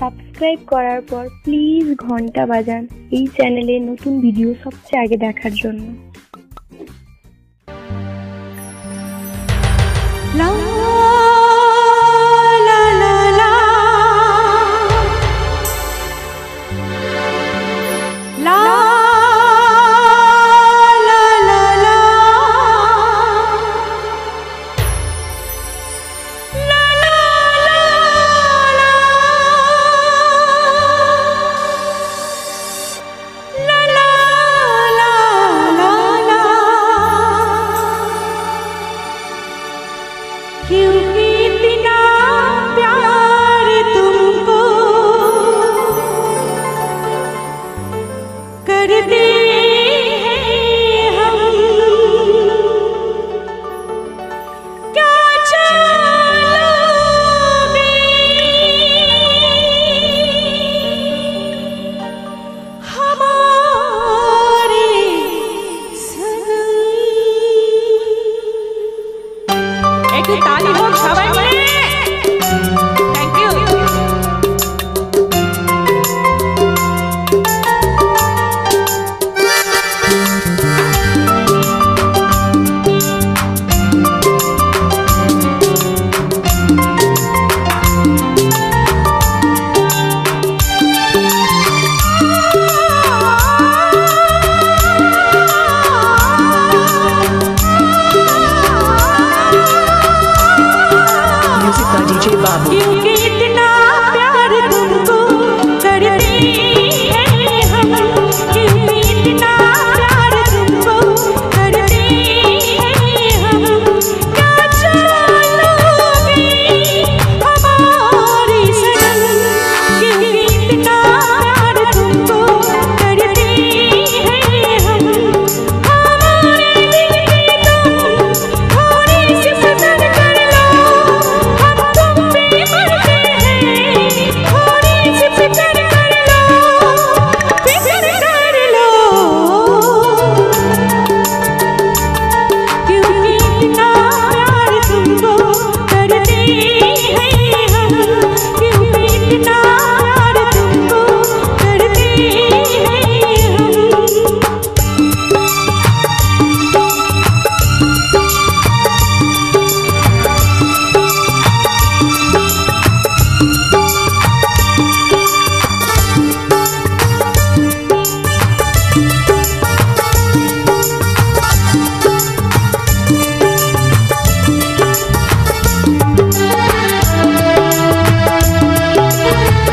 Subscribe করার পর please ঘন্টা বাজান এই চ্যানেলে নতুন ভিডিও সবচেয়ে আগে দেখার জন্য। क्योंकि इतना प्यार तुमको करते हैं हम, क्या चालोगे हमारे सनम। एक ताली हो सबाई मिले। Thank you. क्योंकि इतना प्यार तुमको करते हैं हम, क्योंकि इतना प्यार तुमको करते हैं हम, क्या चालोगे हमारी सनम। क्योंकि इतना प्यार तुमको करते हैं हम, हमारे दिल की तुम थोड़ी सी फिक्र कर लो, हम तुम पे मरते हैं, थोड़ी सी फिक्र कर लो, फिक्र कर लो। क्योंकि इतना प्यार तुमको करते हैं हम, क्योंकि इतना प्यार तुमको करते हैं हम।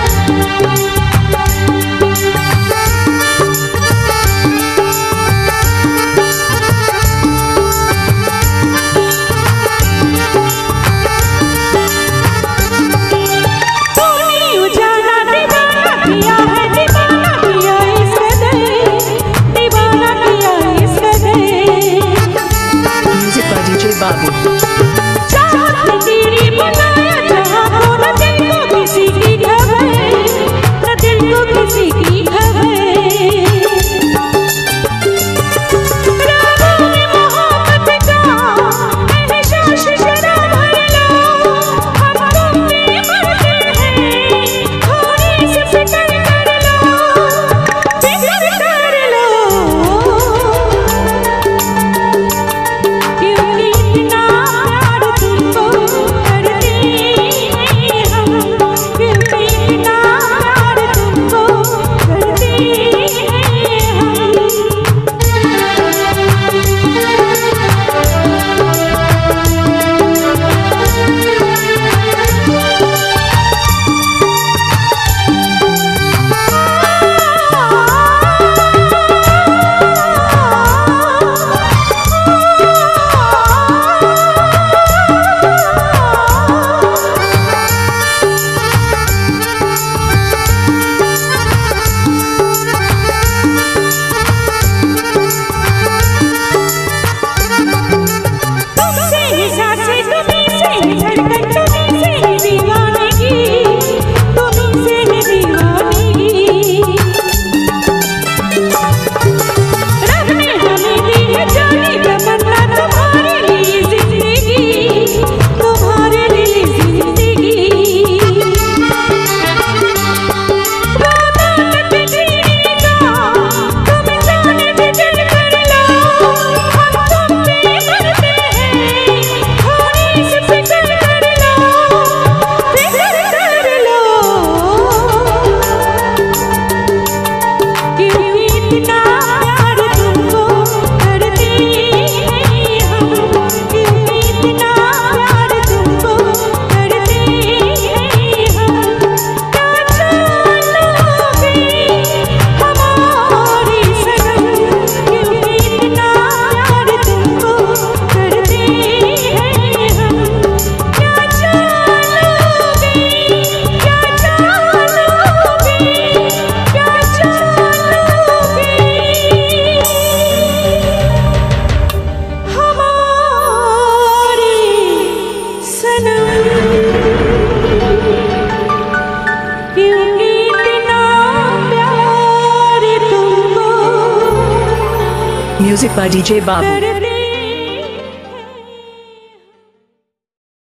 Music by DJ Babu.